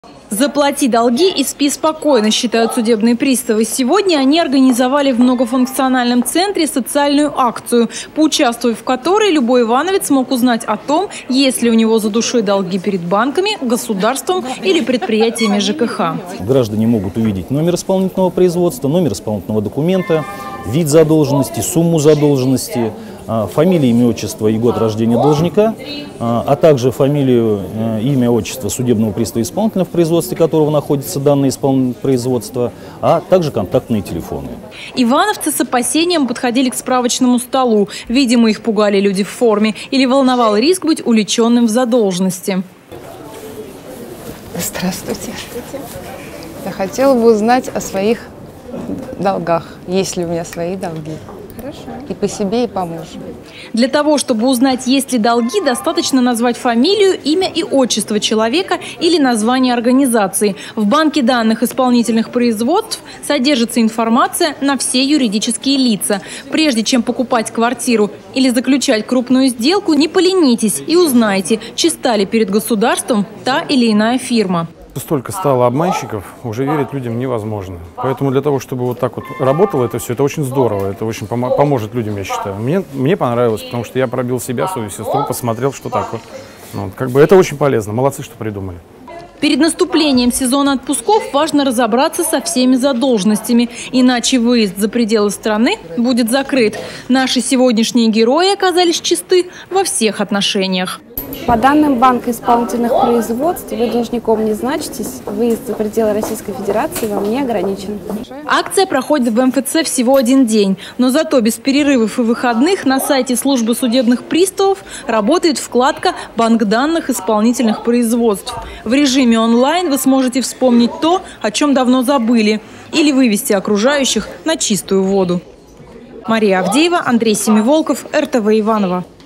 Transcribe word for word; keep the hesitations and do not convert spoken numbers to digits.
«Заплати долги и спи спокойно», считают судебные приставы. Сегодня они организовали в многофункциональном центре социальную акцию, поучаствовав в которой любой ивановец мог узнать о том, есть ли у него за душой долги перед банками, государством или предприятиями ЖКХ. Граждане могут увидеть номер исполнительного производства, номер исполнительного документа, вид задолженности, сумму задолженности, фамилия, имя, отчество и год рождения должника, а также фамилию, имя, отчество судебного пристава исполнителя, в производстве которого находится данное исполнительное производство, а также контактные телефоны. Ивановцы с опасением подходили к справочному столу. Видимо, их пугали люди в форме или волновал риск быть увлеченным в задолженности. Здравствуйте. Я хотела бы узнать о своих долгах, есть ли у меня свои долги. Хорошо. И по себе, и по мужу. Для того, чтобы узнать, есть ли долги, достаточно назвать фамилию, имя и отчество человека или название организации. В банке данных исполнительных производств содержится информация на все юридические лица. Прежде чем покупать квартиру или заключать крупную сделку, не поленитесь и узнайте, чиста ли перед государством та или иная фирма. Столько стало обманщиков, уже верить людям невозможно. Поэтому для того, чтобы вот так вот работало это все, это очень здорово, это очень пом поможет людям, я считаю. Мне, мне понравилось, потому что я пробил себя, свою сестру, посмотрел, что так вот. Ну, как бы это очень полезно, молодцы, что придумали. Перед наступлением сезона отпусков важно разобраться со всеми задолженностями, иначе выезд за пределы страны будет закрыт. Наши сегодняшние герои оказались чисты во всех отношениях. По данным Банка исполнительных производств, вы должником не значитесь, выезд за пределы Российской Федерации вам не ограничен. Акция проходит в эм эф цэ всего один день, но зато без перерывов и выходных на сайте службы судебных приставов работает вкладка «Банк данных исполнительных производств». В режиме онлайн вы сможете вспомнить то, о чем давно забыли, или вывести окружающих на чистую воду. Мария Авдеева, Андрей Семиволков, эр тэ вэ Иваново.